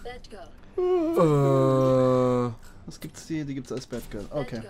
Was gibt's die? Die gibt's als Bad Girl. Okay.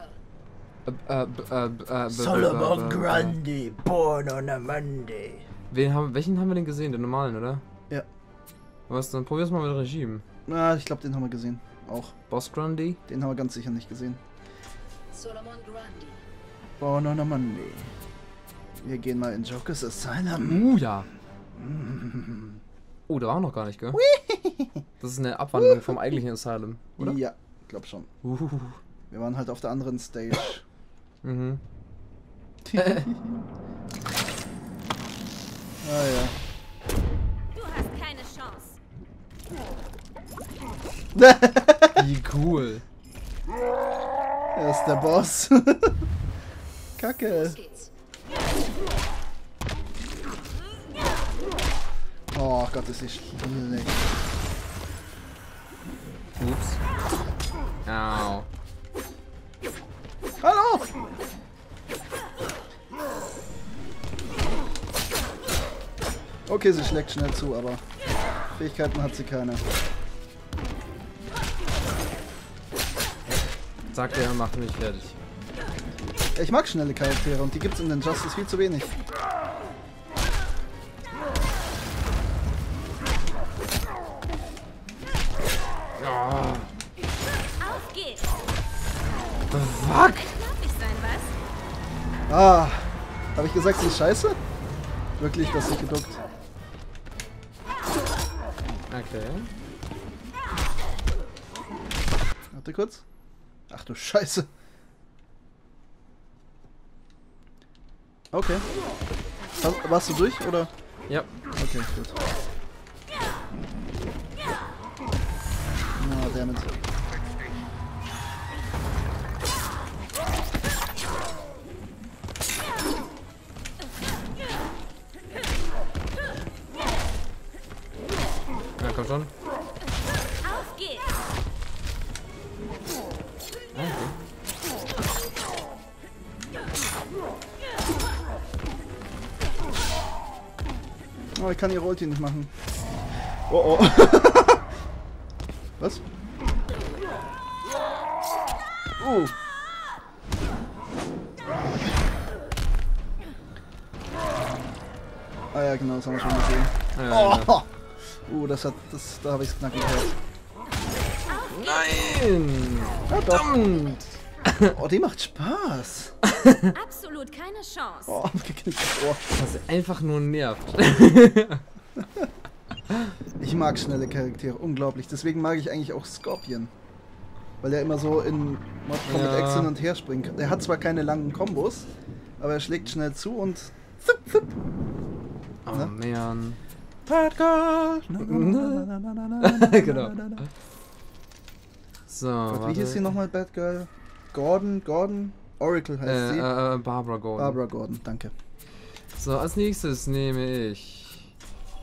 Solomon Grundy, born on a Monday. Welchen haben wir denn gesehen? Den normalen, oder? Ja. Was, dann probier's mal mit Regime. Na, ich glaube, den haben wir gesehen. Auch. Boss Grundy? Den haben wir ganz sicher nicht gesehen. Solomon Grundy. Born on a Monday. Wir gehen mal in Joker's Asylum. Ja. Oh, da war noch gar nicht, gell? Das ist eine Abwandlung vom eigentlichen Asylum, oder? Ja, glaub schon. Wir waren halt auf der anderen Stage. Mhm. Ah ja. Du hast keine Chance. Wie cool. Er ist der Boss. Kacke. Los geht's. Oh Gott, ist die schlecht. Ups. Au. Hallo! Okay, sie schlägt schnell zu, aber Fähigkeiten hat sie keine. Sagt er, macht mich fertig. Ich mag schnelle Charaktere und die gibt's in den Justice viel zu wenig. Ja. Auf geht's. Fuck! Darf ich sein, was? Ah, habe ich gesagt, sie ist scheiße? Wirklich, das ist geduckt. Okay. Warte kurz. Ach du Scheiße. Okay. Warst du durch, oder? Ja. Okay, gut. Na, damit. Ja, komm schon. Auf geht's. Okay. Oh, ich kann ihre Ulti nicht machen. Oh oh. Was? Ah ja, genau, das haben wir schon gesehen. Ja, ja. Da habe ich es knacken gehört. Nein! Ja, doch. Verdammt! Oh, die macht Spaß. Absolut keine Chance. Oh, geknicktes Ohr. Was einfach nur nervt. Ich mag schnelle Charaktere, unglaublich. Deswegen mag ich eigentlich auch Scorpion. Weil der immer so in Mortal Kombat X hin und her springen kann. Der hat zwar keine langen Kombos, aber er schlägt schnell zu und zip, zip. Oh Ne? man. Bad Girl. Genau. So, Gott, wie hieß sie nochmal, Bad Girl? Gordon? Oracle heißt sie. Barbara Gordon. Barbara Gordon, danke. So, als nächstes nehme ich...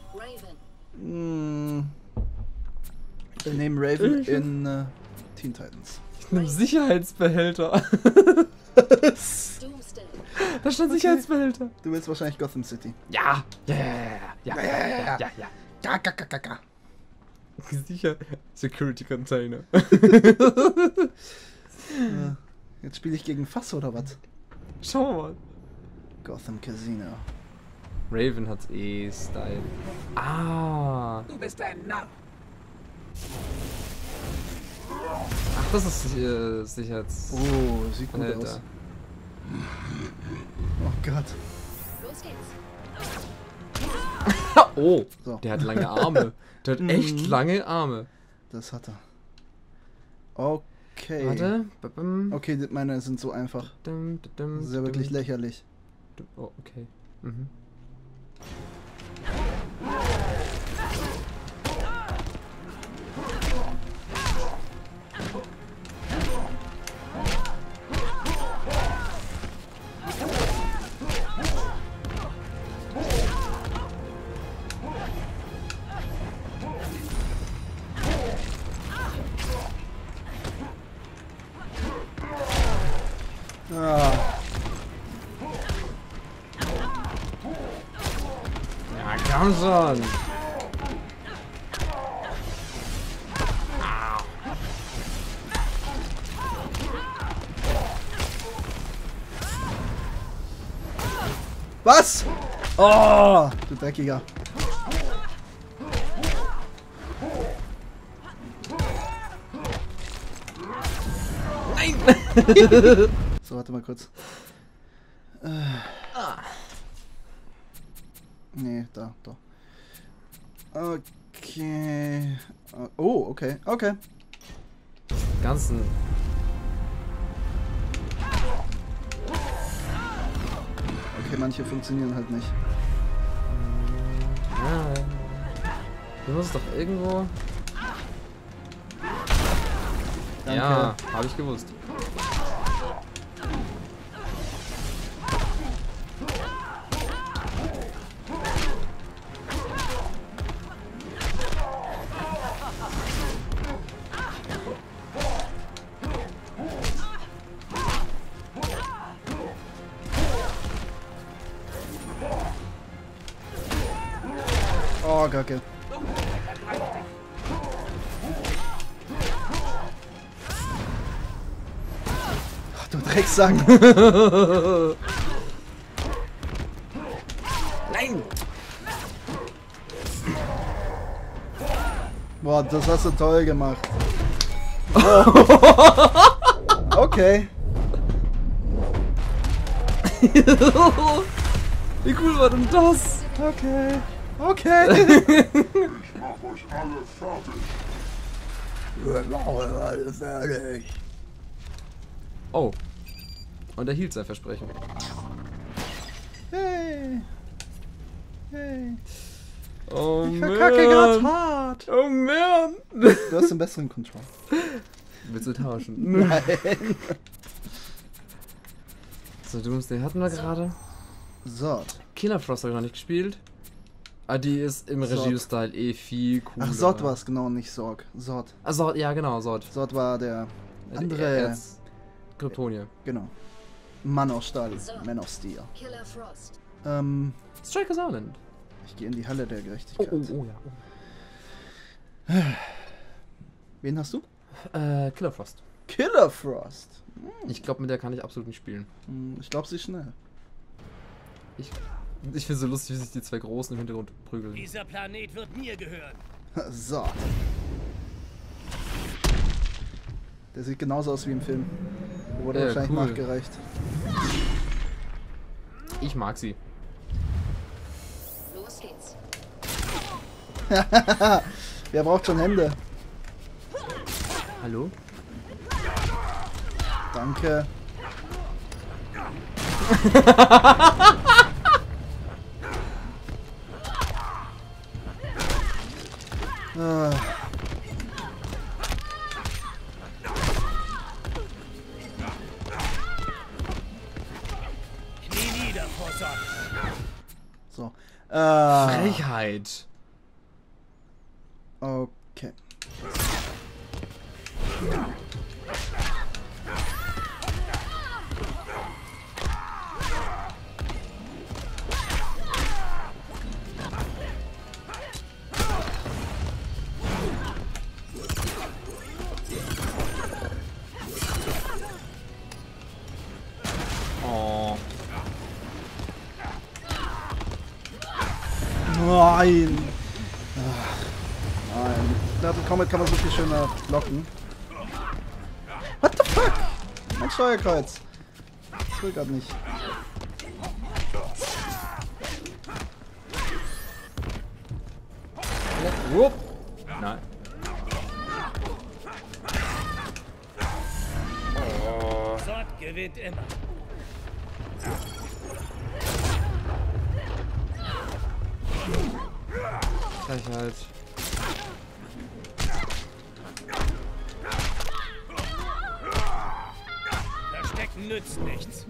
Raven. Wir nehmen Raven in Teen Titans. Ich nehme Sicherheitsbehälter. Doomsday. Da stand Okay. Sicherheitsbehälter. Du willst wahrscheinlich Gotham City. Ja. Ja. Ja. Sicher. Security Container. Jetzt spiele ich gegen Fass oder was? Schau mal. Gotham Casino. Raven hat's eh Style. Ah. Du bist ein Narr. Ach, das ist Sicherheits... Oh, sieht gut Alter. aus. Oh Gott. Los geht's. Oh, So. der hat lange Arme. Der hat echt lange Arme. Das hat er. Okay. Warte. Okay, meine sind so einfach. Das ist ja wirklich lächerlich. Oh, okay. Mhm. Ah, Ja, komm schon. Was? Oh, du Dreckiger. Nein! So, warte mal kurz. Nee, da. Okay. Oh, okay. Okay. Ganzen. Okay, manche funktionieren halt nicht. Ja. Du musst doch irgendwo. Danke. Ja, habe ich gewusst. Oh, Kacke. Ach, du Drecksack. Nein! Boah, das hast du toll gemacht. Oh. Okay. Wie cool war denn das? Okay. Okay. Mach euch alle fertig. Wir machen alle fertig. Oh. Und er hielt sein Versprechen. Hey. Hey. Oh Ich verkacke grad man. hart. Oh man. Du hast den besseren Control. Willst du tauschen? Nein. So, den hatten wir gerade. So. Killer Frost habe ich noch nicht gespielt. Ah, die ist im Sort. Regio-Style eh viel cooler. Ach, Sort war es, genau, nicht Sorg. Sort. Ah, Sort, ja genau, Sort. Sort war der andere. Kryptonie. Genau. Mann aus Stahl. Man of Steel. Killer Frost. Strikers Island. Ich gehe in die Halle der Oh, Gerechtigkeit. oh, ja. Wen hast du? Killer Frost. Killer Frost. Ich glaube, mit der kann ich absolut nicht spielen. Ich glaube, sie ist schnell. Ich finde so lustig, wie sich die zwei Großen im Hintergrund prügeln. Dieser Planet wird mir gehören. So. Der sieht genauso aus wie im Film. Wurde wahrscheinlich cool. nachgereicht. Ich mag sie. Los geht's. Wer braucht schon Hände? Hallo? Danke. Ah. Knie nieder, Possum. So. Frechheit. Okay. Oh. Nein. Nein. Mit Comet kann man so viel schöner blocken. What the fuck? Mein Steuerkreuz. Ich will grad nicht. Wupp. Nein. Sort gewinnt immer. Frechheit. Verstecken nützt nichts.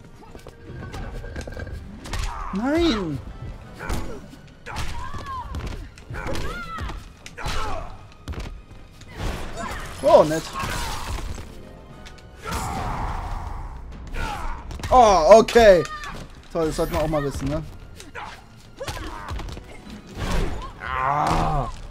Nein. Oh, nett. Oh, okay. Toll, das sollten wir auch mal wissen, ne? Ah.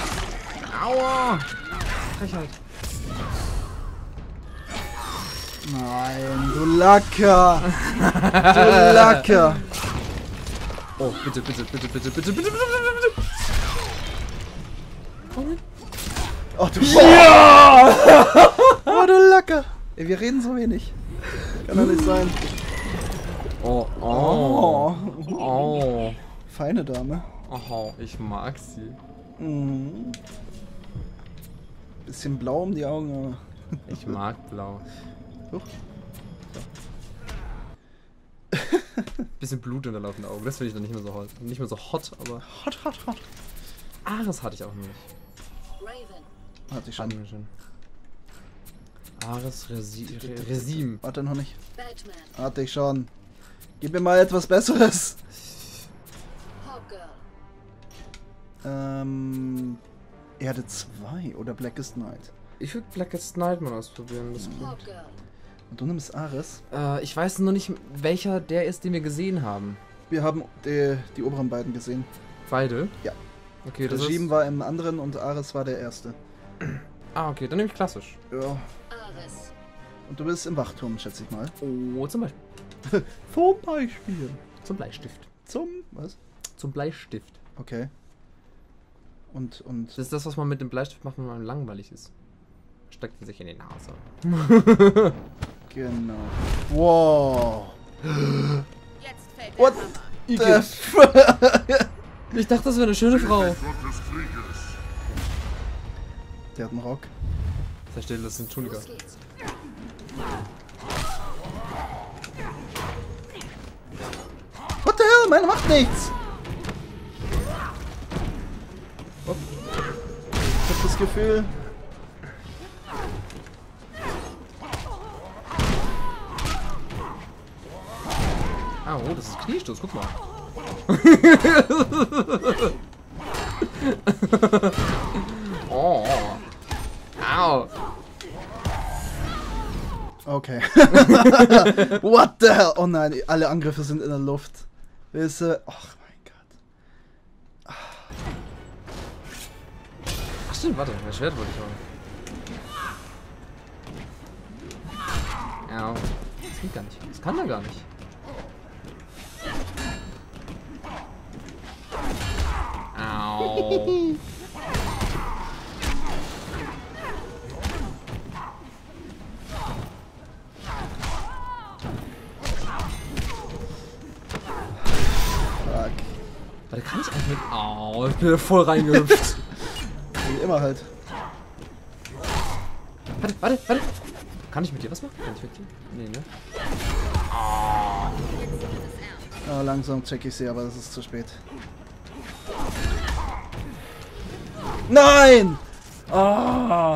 Aua. Frechheit. Nein, du Lacker! Du Lacker! Oh, bitte, bitte, bitte, bitte, bitte, bitte, bitte, bitte, bitte. Oh, du ja! Oh, du Lacker! Ey, wir reden so wenig. Kann doch nicht sein. Oh, Oh. oh, oh. Feine Dame. Oh, ich mag sie. Mhm. Bisschen blau um die Augen, aber... Ich mag blau. Huch. Bisschen Blut in der laufenden Augen. Das finde ich dann nicht mehr so hot. Nicht mehr so hot, aber. Hot, hot, hot. Ares hatte ich auch noch nicht. Raven. Hatte ich schon. Hatten wir schon. Ares Resim. Warte noch nicht. Batman. Hatte ich schon. Gib mir mal etwas Besseres. Hawkgirl. Erde 2 oder Blackest Night. Ich würde Blackest Night mal ausprobieren. Das ist gut. Hawkgirl. Und du nimmst Ares. Ich weiß noch nicht, welcher der ist, den wir gesehen haben. Wir haben die oberen beiden gesehen. Beide? Ja. Okay, das Regime ist... war im anderen und Ares war der erste. Ah, okay, dann nehme ich klassisch. Ja. Ares. Und du bist im Wachturm, schätze ich mal. Oh, zum Beispiel. Zum Beispiel. Zum Bleistift. Was? Zum Bleistift. Okay. Und. Das ist das, was man mit dem Bleistift macht, wenn man langweilig ist. Steckt ihn sich in die Nase. Genau. Wow. Jetzt fällt What der Hammer. the fuck? Ich dachte, das wäre eine schöne Frau. Der hat einen Rock. Da steht, das ist ein Tunika. Los geht's. What the hell? Meine macht nichts. Oh. Ich hab das Gefühl. Ah, oh, das ist Kniestoß, guck mal. Oh. Au. Okay. What the hell? Oh nein, alle Angriffe sind in der Luft. Wisse. Ach mein Gott. Ach stimmt, warte, mein Schwert wollte ich haben. Au. Das geht gar nicht. Das kann er gar nicht. Au. Fuck. Warte, kann ich eigentlich mit... Au, ich bin da voll reingehüpft. Wie immer halt. Warte, warte, warte. Kann ich mit dir was machen? Kann ich mit dir? Nee, ne? Ah, langsam check ich sie, aber es ist zu spät. Nein! Ah!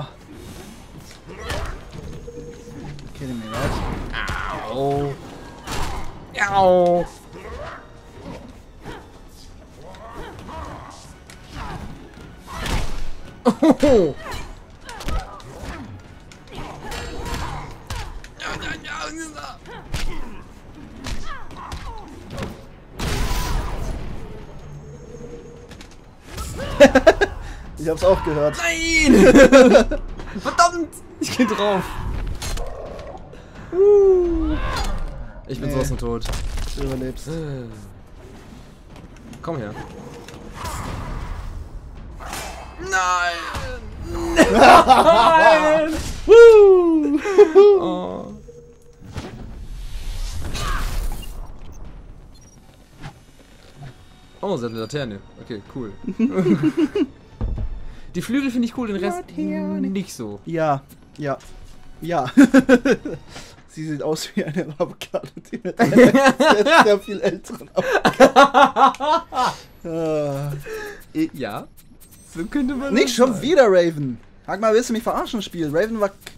Kidding me, right? Au. Au. Oh. Ich hab's auch gehört. Nein! Verdammt! Ich geh drauf. Ich bin Nee. sowas von tot. Du überlebst. Komm her. Nein! Nein! Oh. Oh, sie hat eine Laterne. Okay, cool. Die Flügel finde ich cool, den Rest nicht so. Ja, ja, ja. Sie sieht aus wie eine Avocado, die mit einer sehr viel älteren Avocado. Ah. Ja, so könnte man Nicht das schon sagen. wieder Raven. Sag mal, willst du mich verarschen, Spiel? Raven war